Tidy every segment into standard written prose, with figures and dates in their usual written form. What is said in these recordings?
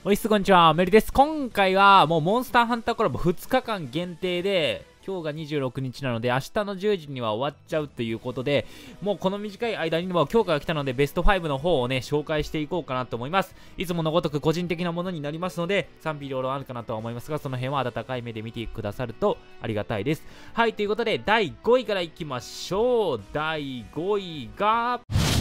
おいっす、こんにちは。メルです。今回はもうモンスターハンターコラボ2日間限定で、今日が26日なので、明日の10時には終わっちゃうということで、もうこの短い間にも強化が来たので、ベスト5の方をね、紹介していこうかなと思います。いつものごとく個人的なものになりますので、賛否両論あるかなとは思いますが、その辺は温かい目で見てくださるとありがたいです。はい、ということで、第5位からいきましょう。第5位が、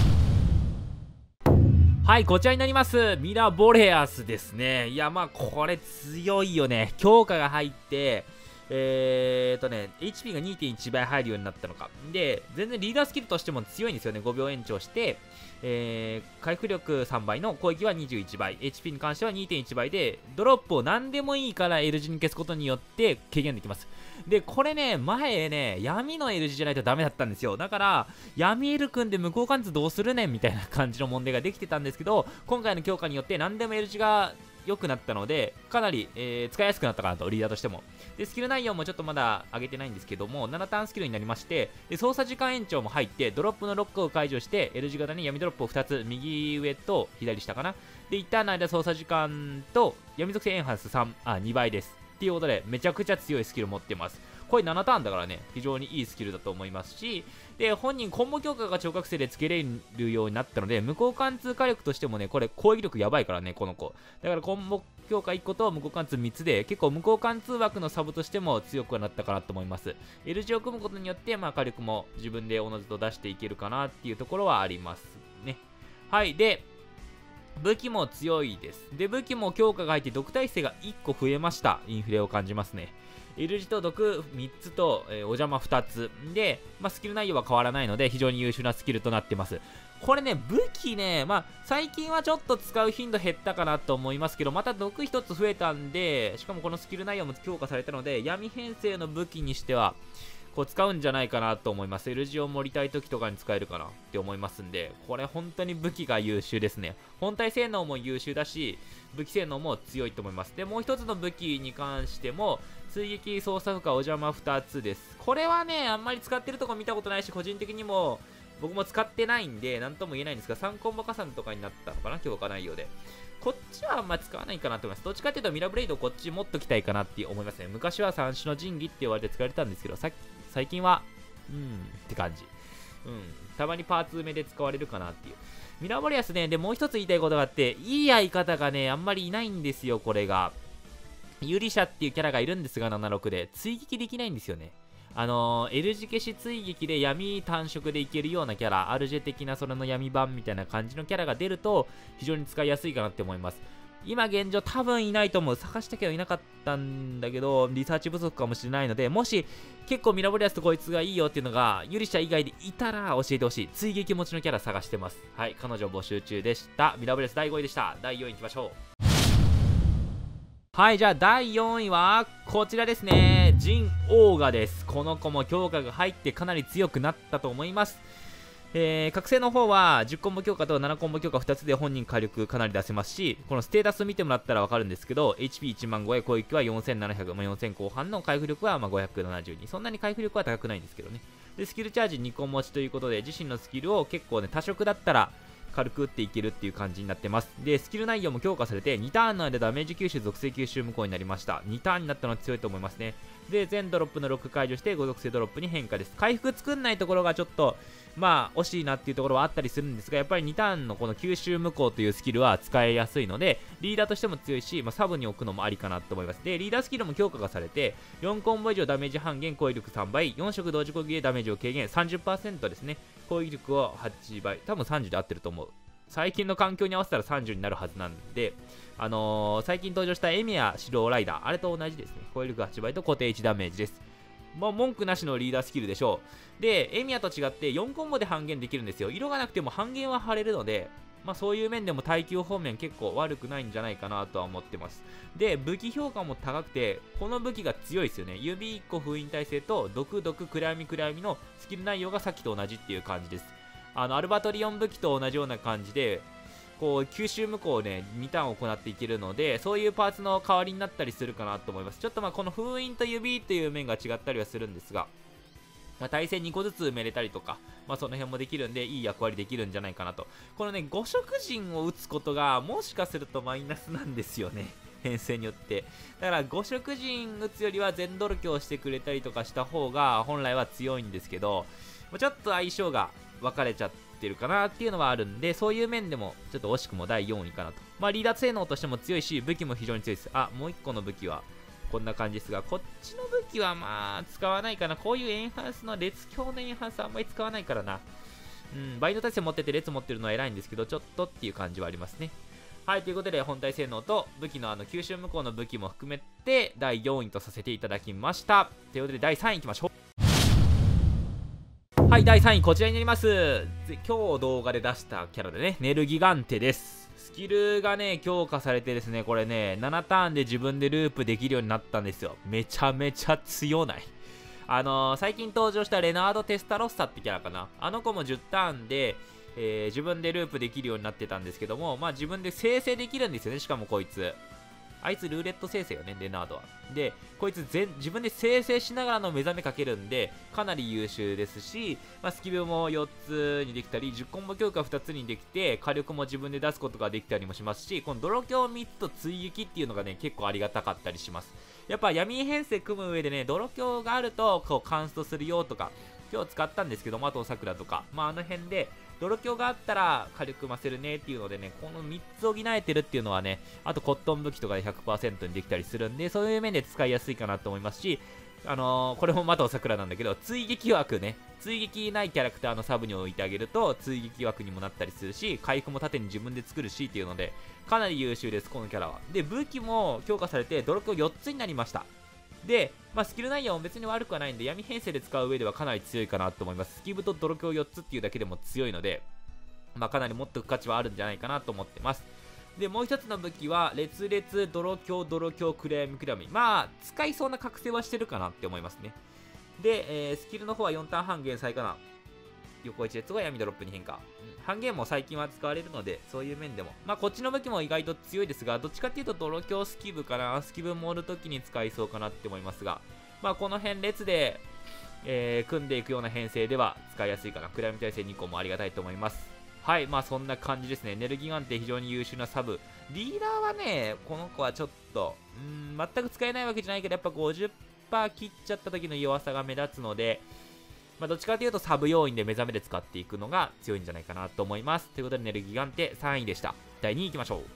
はい、こちらになります。ミラボレアスですね。いや、まあ、これ強いよね。強化が入って、HP が 2.1 倍入るようになったのか。で、全然リーダースキルとしても強いんですよね。5秒延長して、回復力3倍の攻撃は21倍、HP に関しては 2.1 倍で、ドロップを何でもいいから L 字に消すことによって軽減できます。で、これね、前ね、闇の L 字じゃないとダメだったんですよ。だから、闇 L 君で無効貫通どうするねんみたいな感じの問題ができてたんですけど、今回の強化によって何でも L 字が良くなったので、かなり、使いやすくなったかなと、リーダーとしても。で、スキル内容もちょっとまだ上げてないんですけども、7ターンスキルになりまして、で、操作時間延長も入って、ドロップのロックを解除して、L 字型に闇ドロップを2つ、右上と左下かな。で、一旦の間操作時間と、闇属性エンハンス2倍です。っていうことで、めちゃくちゃ強いスキルを持ってます。これ7ターンだからね、非常にいいスキルだと思いますし、で、本人コンボ強化が超覚醒でつけれるようになったので、無効貫通火力としてもね、これ攻撃力やばいからね、この子。だからコンボ強化1個と無効貫通3つで、結構無効貫通枠のサブとしても強くはなったかなと思います。L 字を組むことによって、まあ火力も自分でおのずと出していけるかなっていうところはありますね。はい、で、武器も強いです。で、武器も強化が入って毒耐性が1個増えました。インフレを感じますね。L 字と毒3つと、お邪魔2つ。で、まあ、スキル内容は変わらないので、非常に優秀なスキルとなってます。これね、武器ね、まあ、最近はちょっと使う頻度減ったかなと思いますけど、また毒1つ増えたんで、しかもこのスキル内容も強化されたので、闇編成の武器にしては、こう使うんじゃないかなと思います。L 字を盛りたい時とかに使えるかなって思いますんで、これ本当に武器が優秀ですね。本体性能も優秀だし、武器性能も強いと思います。で、もう一つの武器に関しても、追撃操作負荷お邪魔2つです。これはね、あんまり使ってるとこ見たことないし、個人的にも僕も使ってないんで、なんとも言えないんですが、3コンボ加算とかになったのかな、強化内容で。こっちはあんま使わないかなと思います。どっちかっていうとミラブレイドこっち持っときたいかなって思いますね。昔は三種の神器って言われて使われたんですけど、最近は、って感じ。たまにパーツ埋めで使われるかなっていう。ミラボリアスね、で、もう一つ言いたいことがあって、いい相方がね、あんまりいないんですよ、これが。ユリシャっていうキャラがいるんですが、76で。追撃できないんですよね。L 字消し追撃で闇単色でいけるようなキャラ、アルジェ的なそれの闇版みたいな感じのキャラが出ると、非常に使いやすいかなって思います。今現状多分いないと思う。探したけどいなかったんだけど、リサーチ不足かもしれないので、もし結構ミラボリアスとこいつがいいよっていうのが、ユリシャ以外でいたら教えてほしい。追撃持ちのキャラ探してます。はい、彼女募集中でした。ミラボリアス第5位でした。第4位いきましょう。はい、じゃあ第4位はこちらですね。ジン・オーガです。この子も強化が入ってかなり強くなったと思います。覚醒の方は10コンボ強化と7コンボ強化2つで本人火力かなり出せますし、このステータス見てもらったら分かるんですけど、 HP1 万超え、攻撃は4700、4000後半の回復力は572、そんなに回復力は高くないんですけどね。で、スキルチャージ2個持ちということで、自身のスキルを結構ね、多色だったら軽く打っていけるっていう感じになってます。で、スキル内容も強化されて、2ターンの間ダメージ吸収、属性吸収無効になりました。2ターンになったのは強いと思いますね。で、全ドロップのロック解除して、5属性ドロップに変化です。回復作んないところがちょっと、まあ、惜しいなっていうところはあったりするんですが、やっぱり2ターンのこの吸収無効というスキルは使いやすいので、リーダーとしても強いし、まあ、サブに置くのもありかなと思います。で、リーダースキルも強化がされて、4コンボ以上ダメージ半減、攻撃力3倍、4色同時攻撃でダメージを軽減、30% ですね。攻撃力を8倍、多分30で合ってると思う。最近の環境に合わせたら30になるはずなんで、最近登場したエミヤ指導ライダー、あれと同じですね。攻撃力8倍と固定1ダメージです。もう文句なしのリーダースキルでしょう。で、エミヤと違って4コンボで半減できるんですよ。色がなくても半減は貼れるので、まあそういう面でも耐久方面結構悪くないんじゃないかなとは思ってます。で、武器評価も高くて、この武器が強いですよね。指1個封印耐性と、毒暗闇のスキル内容がさっきと同じっていう感じです。アルバトリオン武器と同じような感じで、こう吸収無効をね2ターン行っていけるので、そういうパーツの代わりになったりするかなと思います。ちょっとまあこの封印と指という面が違ったりはするんですが、 まあ、対戦2個ずつ埋めれたりとか、まあ、その辺もできるんで、いい役割できるんじゃないかなと。このね、5色陣を打つことが、もしかするとマイナスなんですよね。編成によって。だから5色陣打つよりは全ドル強してくれたりとかした方が、本来は強いんですけど、ちょっと相性が分かれちゃってるかなっていうのはあるんで、そういう面でも、ちょっと惜しくも第4位かなと。まあ、離脱性能としても強いし、武器も非常に強いです。あ、もう1個の武器は、こんな感じですが、こっちの武器はまあ使わないかな。こういうエンハンスの列強のエンハンスあんまり使わないからな。バインド耐性持ってて列持ってるのは偉いんですけど、ちょっとっていう感じはありますね。はい、ということで本体性能と武器の吸収無効の武器も含めて第4位とさせていただきました。ということで第3位いきましょう。はい、第3位こちらになります。今日動画で出したキャラでね、ネルギガンテです。スキルがね、強化されてですね、これね、7ターンで自分でループできるようになったんですよ。めちゃめちゃ強ない。最近登場したレナード・テスタロッサってキャラかな。あの子も10ターンで、自分でループできるようになってたんですけども、まあ自分で生成できるんですよね、しかもこいつ。あいつルーレット生成よね、レナードは。で、こいつ自分で生成しながらの目覚めかけるんで、かなり優秀ですし、まあ、スキルも4つにできたり、10コンボ強化2つにできて、火力も自分で出すことができたりもしますし、この泥強3つと追撃っていうのがね、結構ありがたかったりします。やっぱ闇編成組む上でね、泥強があると、こう、カンストするよとか、今日使ったんですけど、あと桜とか、まああの辺で、泥強があったら火力増せるねっていうのでね、この3つ補えてるっていうのはね、あとコットン武器とかで 100% にできたりするんで、そういう面で使いやすいかなと思いますし、これもまた桜なんだけど、追撃枠ね、追撃ないキャラクターのサブに置いてあげると、追撃枠にもなったりするし、回復も縦に自分で作るしっていうので、かなり優秀です、このキャラは。で、武器も強化されて、泥強4つになりました。で、まあ、スキル内容も別に悪くはないんで、闇編成で使う上ではかなり強いかなと思います。スキブと泥強4つっていうだけでも強いので、まあ、かなり持っておく価値はあるんじゃないかなと思ってます。で、もう一つの武器は、烈烈、泥強、暗闇、暗闇。まあ、使いそうな覚醒はしてるかなって思いますね。で、スキルの方は4ターン半減最かな。横一列が闇ドロップに変化。半減も最近は使われるので、そういう面でも。まあ、こっちの武器も意外と強いですが、どっちかっていうと、泥強スキブかな。スキブ盛るときに使いそうかなって思いますが、まあ、この辺列で、組んでいくような編成では使いやすいかな。暗闇耐性2個もありがたいと思います。はい、まあそんな感じですね。ネルギガンテ非常に優秀なサブ。リーダーはね、この子はちょっと、全く使えないわけじゃないけど、やっぱ 50% 切っちゃった時の弱さが目立つので、まあどっちかというとサブ要員で目覚めで使っていくのが強いんじゃないかなと思います。ということでネルギガンテ3位でした。第2位いきましょう。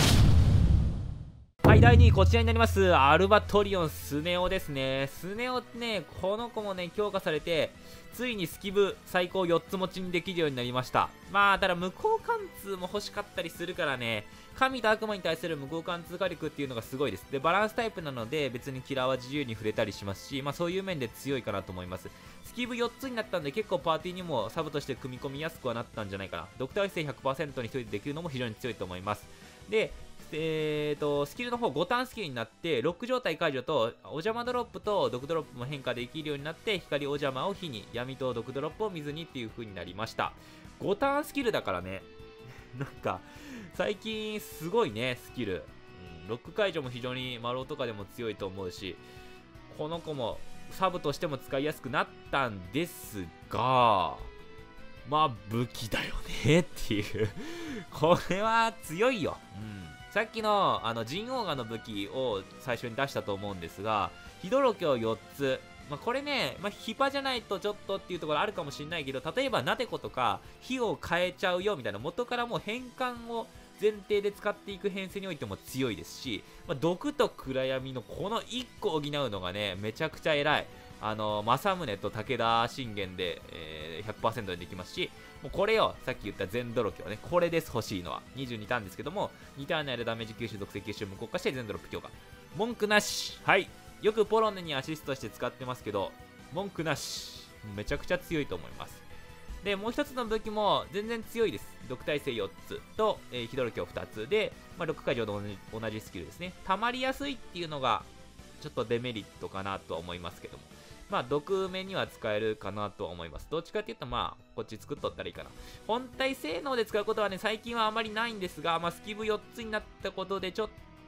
はい、第2位こちらになります。アルバトリオンスネ夫ですね。スネ夫ね、この子もね、強化されて、ついにスキブ最高4つ持ちにできるようになりました。まあ、ただ無効貫通も欲しかったりするからね、神と悪魔に対する無効貫通火力っていうのがすごいです。で、バランスタイプなので、別にキラーは自由に触れたりしますし、まあそういう面で強いかなと思います。スキブ4つになったんで、結構パーティーにもサブとして組み込みやすくはなったんじゃないかな。ドクター姿勢 100% に1人でできるのも非常に強いと思います。で、スキルの方5ターンスキルになってロック状態解除とお邪魔ドロップと毒ドロップも変化できるようになって光お邪魔を火に闇と毒ドロップを水にっていう風になりました。5ターンスキルだからねなんか最近すごいねスキル、ロック解除も非常にマロとかでも強いと思うし、この子もサブとしても使いやすくなったんですが、まあ武器だよねっていうこれは強いよ。さっきのジンオーガの武器を最初に出したと思うんですが、ヒドロキョ4つ、まあ、これね、まあ、ヒパじゃないとちょっとっていうところあるかもしれないけど、例えばナテコとか火を変えちゃうよみたいな、元からもう変換を前提で使っていく編成においても強いですし、まあ、毒と暗闇のこの1個補うのがねめちゃくちゃ偉い。政宗と武田信玄で、100% でできますし、もうこれよ、さっき言った全ドロキョね、これです、欲しいのは。22ターンですけども、2ターンの間ダメージ吸収、属性吸収無効化して全ドロップ強化。文句なし。はい。よくポロネにアシストして使ってますけど、文句なし。めちゃくちゃ強いと思います。で、もう一つの武器も全然強いです。毒耐性4つと、ヒドロキョ2つで、まあ、ロック解除と同じスキルですね。溜まりやすいっていうのが、ちょっとデメリットかなとは思いますけども。まあ、毒面には使えるかなとは思います。どっちかっていうと、まあ、こっち作っとったらいいかな。本体性能で使うことはね、最近はあまりないんですが、まあ、スキブ4つになったことで、ちょっ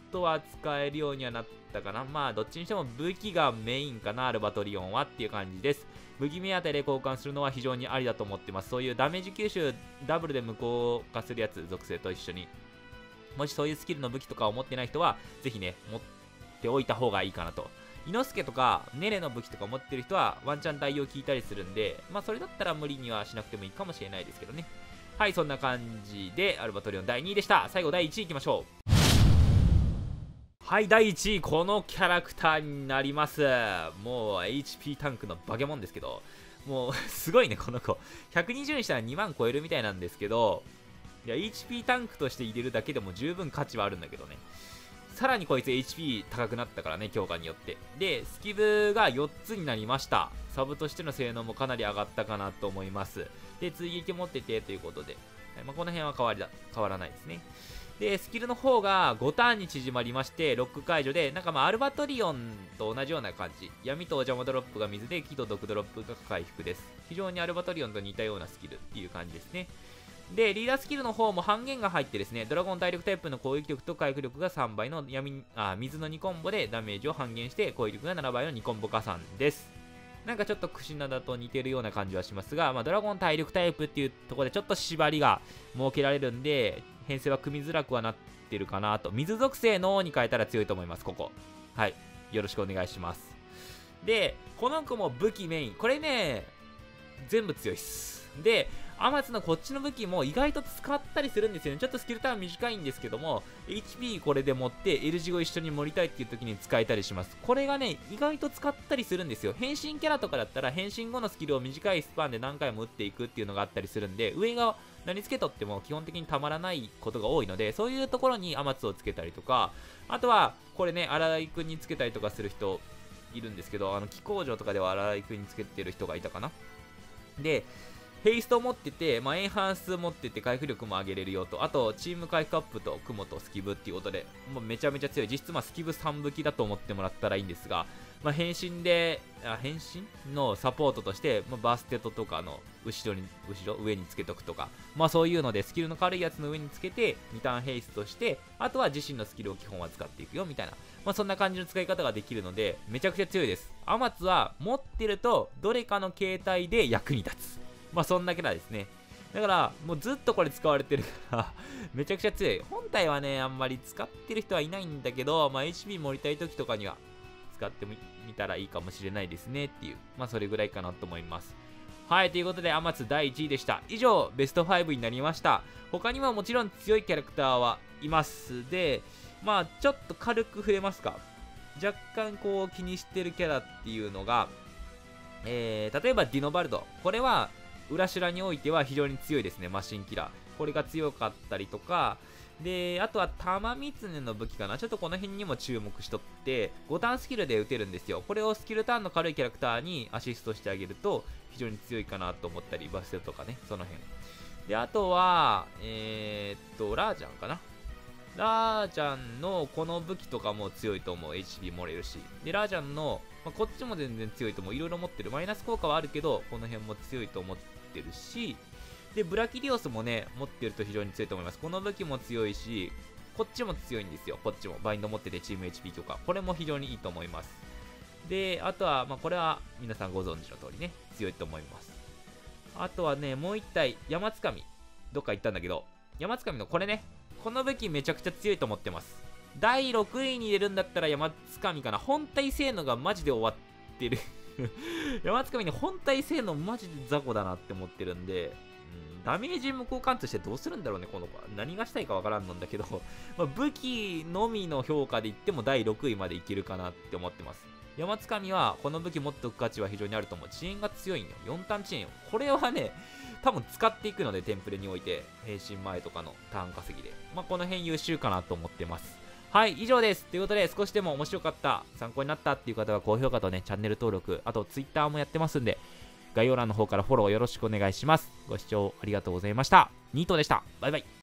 とは使えるようにはなったかな。まあどっちにしても武器がメインかな、アルバトリオンはっていう感じです。武器目当てで交換するのは非常にありだと思ってます。そういうダメージ吸収ダブルで無効化するやつ、属性と一緒に。もしそういうスキルの武器とかを持ってない人はぜひね持っておいた方がいいかなと。伊之助とかネレの武器とか持ってる人はワンチャン代用効いたりするんで、まあそれだったら無理にはしなくてもいいかもしれないですけどね。はい、そんな感じでアルバトリオン第2位でした。最後第1位いきましょう。はい、第1位、このキャラクターになります。もう HP タンクのバケモンですけど、もうすごいねこの子。120にしたら2万超えるみたいなんですけど、いや HP タンクとして入れるだけでも十分価値はあるんだけどね。さらにこいつ HP 高くなったからね、強化によって。で、スキブが4つになりました。サブとしての性能もかなり上がったかなと思います。で、追撃持っててということで、まあ、この辺は変わらないですね。で、スキルの方が5ターンに縮まりまして、ロック解除で、なんかまあアルバトリオンと同じような感じ。闇とお邪魔ドロップが水で、木と毒ドロップが回復です。非常にアルバトリオンと似たようなスキルっていう感じですね。で、リーダースキルの方も半減が入ってですね、ドラゴン体力タイプの攻撃力と回復力が3倍の水の2コンボでダメージを半減して、攻撃力が7倍の2コンボ加算です。なんかちょっとクシナダと似てるような感じはしますが、まあ、ドラゴン体力タイプっていうところでちょっと縛りが設けられるんで、編成は組みづらくはなってるかなと。水属性のに変えたら強いと思います、ここ。はい。よろしくお願いします。で、この子も武器メイン。これね、全部強いっす。で、アマツのこっちの武器も意外と使ったりするんですよね。ちょっとスキルターン短いんですけども、HP これで持って L 字を一緒に盛りたいっていう時に使えたりします。これがね、意外と使ったりするんですよ。変身キャラとかだったら変身後のスキルを短いスパンで何回も打っていくっていうのがあったりするんで、上が何つけとっても基本的にたまらないことが多いので、そういうところにアマツをつけたりとか、あとはこれね、荒井くんにつけたりとかする人いるんですけど、気工場とかでは荒井くんにつけてる人がいたかな。で、ヘイストを持ってて、まあ、エンハンス持ってて回復力も上げれるよと、あとチーム回復アップとクモとスキブっていうことで、もうめちゃめちゃ強い。実質まあスキブ3武器だと思ってもらったらいいんですが、まあ、変身のサポートとして、まあ、バステットとかの上につけとくとか、まあそういうのでスキルの軽いやつの上につけて2ターンヘイストして、あとは自身のスキルを基本は使っていくよみたいな、まあそんな感じの使い方ができるのでめちゃくちゃ強いです。アマツは持ってるとどれかの形態で役に立つ。まあそんなキャラですね。だからもうずっとこれ使われてるからめちゃくちゃ強い。本体はねあんまり使ってる人はいないんだけど、まあ HP 盛りたい時とかには使ってみたらいいかもしれないですねっていう、まあそれぐらいかなと思います。はい、ということでアマツ第1位でした。以上ベスト5になりました。他にももちろん強いキャラクターはいます。で、まあちょっと軽く触れますか。若干こう気にしてるキャラっていうのが、例えばディノバルド。これは裏修においては非常に強いですね、マシンキラー。これが強かったりとか、で、あとは玉狐の武器かな。ちょっとこの辺にも注目しとって、5ターンスキルで打てるんですよ。これをスキルターンの軽いキャラクターにアシストしてあげると非常に強いかなと思ったり、バステとかね、その辺。で、あとは、ラージャンかな。ラージャンのこの武器とかも強いと思う。HP 盛れるし。で、ラージャンの、まあ、こっちも全然強いと思う。いろいろ持ってる。マイナス効果はあるけど、この辺も強いと思ってるし、で、ブラキリオスもね、持ってると非常に強いと思います。この武器も強いし、こっちも強いんですよ。こっちも。バインド持っててチーム HP 強化。これも非常にいいと思います。で、あとは、まあ、これは皆さんご存知の通りね、強いと思います。あとはね、もう一体、山つかみ。どっか行ったんだけど、山つかみのこれね、この武器めちゃくちゃ強いと思ってます。第6位に入れるんだったら山つかみかな。本体性能がマジで終わってる山つかみね、本体性能マジで雑魚だなって思ってるんで、ダメージ無効貫通してどうするんだろうね、この子は。何がしたいかわからんのんだけどまあ、武器のみの評価で言っても第6位までいけるかなって思ってます。山つかみはこの武器持っておく価値は非常にあると思う。遅延が強いんよ。4ターン遅延よ。これはね、多分使っていくので、テンプレにおいて、変身前とかのターン稼ぎで。まあ、この辺優秀かなと思ってます。はい、以上です。ということで、少しでも面白かった、参考になったっていう方は高評価とね、チャンネル登録、あと Twitter もやってますんで、概要欄の方からフォローよろしくお願いします。ご視聴ありがとうございました。ニートでした。バイバイ。